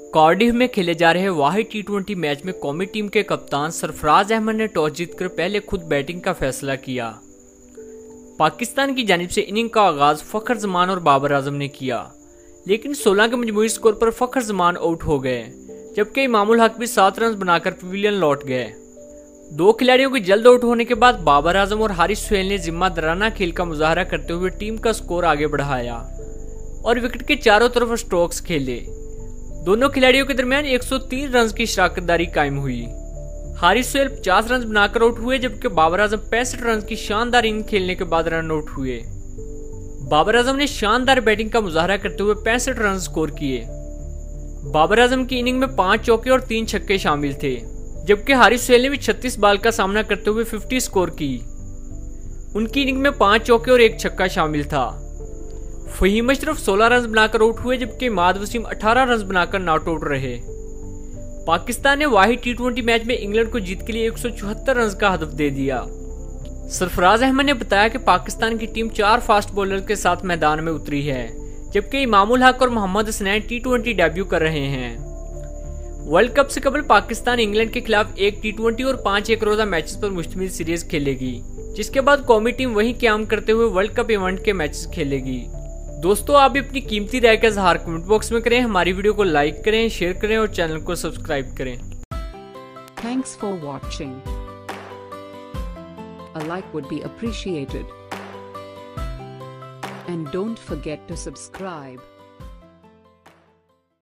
Cardiff में खेले जा रहे वाहिद टी20 मैच में कौमी टीम के कप्तान सरफराज अहमद ने टॉस जीतकर पहले खुद बैटिंग का फैसला किया। पाकिस्तान की जानिब से इनिंग का आगाज फखर जमान और बाबर आजम ने किया, लेकिन 16 के मजमूई स्कोर पर फखर जमान आउट हो गए, जबकि इमामुल हक भी 7 रन बनाकर पवेलियन लौट गए। 2 खिलाड़ियों के जल्द आउट होने के बाद बाबर आजम और हारिस सुहेल ने जिम्मेदाराना खेल का मुजाहरा करते हुए टीम का स्कोर आगे बढ़ाया और विकेट के चारों तरफ स्ट्रोक्स खेले। दोनों खिलाड़ियों के दरमियान 103 रन की शराकतदारी कायम हुई। हारिस सुहेल 50 रन बनाकर आउट हुए, जबकि बाबर आजम 65 रन की शानदार इनिंग खेलने के बाद रन आउट हुए। बाबर आजम ने शानदार बैटिंग का मुजाहरा करते हुए 65 रन स्कोर किए। बाबर आजम की इनिंग में 5 चौके और 3 छक्के शामिल थे, जबकि हारिस सुहेल ने भी 36 बॉल का सामना करते हुए 50 स्कोर की। उनकी इनिंग में 5 चौके और 1 छक्का शामिल था। फहीम अशरफ 16 रन बनाकर आउट हुए, जबकि इमाद वसीम 18 रन बनाकर नॉट आउट रहे। पाकिस्तान ने वाहिद टी20 मैच में इंग्लैंड को जीत के लिए 174 रन का हदफ दे दिया। सरफराज अहमद ने बताया कि पाकिस्तान की टीम 4 फास्ट बॉलर के साथ मैदान में उतरी है, जबकि इमामुल हक और मोहम्मद हसनैन टी20 डेब्यू कर रहे हैं। वर्ल्ड कप से कबल पाकिस्तान इंग्लैंड के खिलाफ 1 टी20 और 5 एक रोजा मैचेस पर मुश्तमिल सीरीज खेलेगी, जिसके बाद कौमी टीम वहीं क्याम करते हुए वर्ल्ड कप इवेंट के मैचेस खेलेगी। दोस्तों, आप भी अपनी कीमती राय का इज़हार कमेंट बॉक्स में करें। हमारी वीडियो को लाइक करें, शेयर करें और चैनल को सब्सक्राइब करें। Thanks for watching. A like would be appreciated. And don't forget to subscribe.